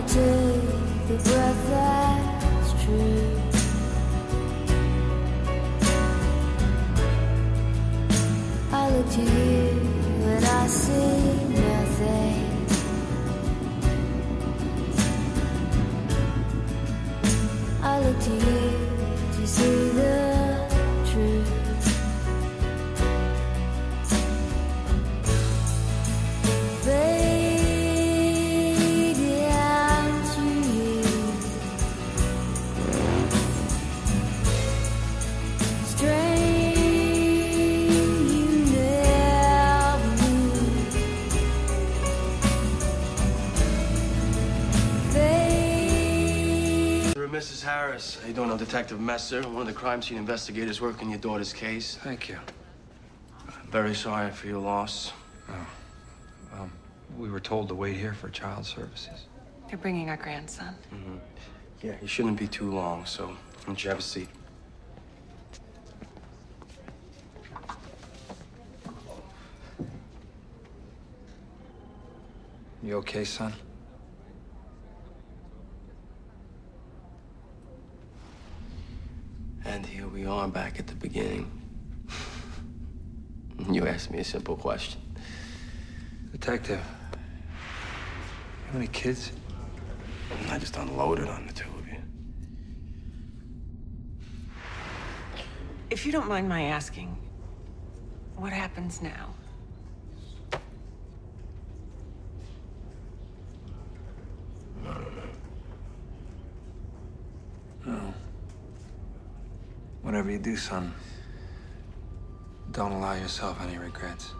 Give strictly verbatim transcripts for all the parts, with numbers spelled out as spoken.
take the breath that's true. I look to you and I see nothing. I look to you to see the truth. Missus Harris, how you doing? I'm Detective Messer, one of the crime scene investigators working your daughter's case. Thank you. I'm very sorry for your loss. Oh, um, we were told to wait here for child services. You're bringing our grandson. Mm-hmm. Yeah, he shouldn't be too long, so why don't you have a seat? You okay, son? And here we are back at the beginning. You asked me a simple question. Detective, how many kids? I just unloaded on the two of you. If you don't mind my asking, what happens now? No. Whatever you do, son, don't allow yourself any regrets.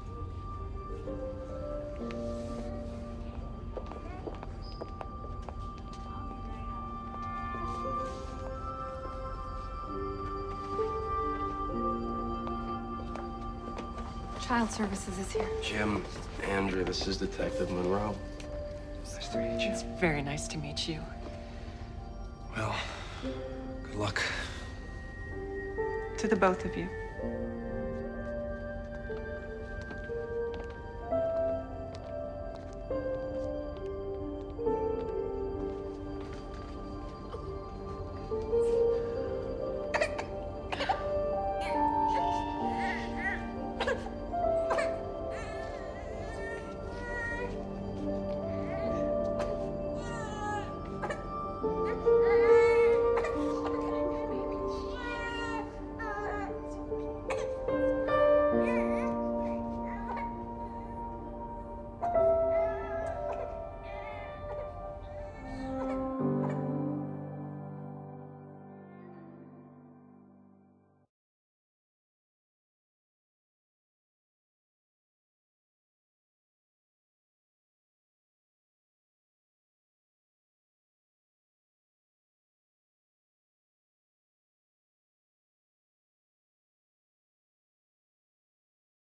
Child Services is here. Jim, Andrew, this is Detective Monroe. Nice to meet you. It's very nice to meet you. Well, good luck. To the both of you.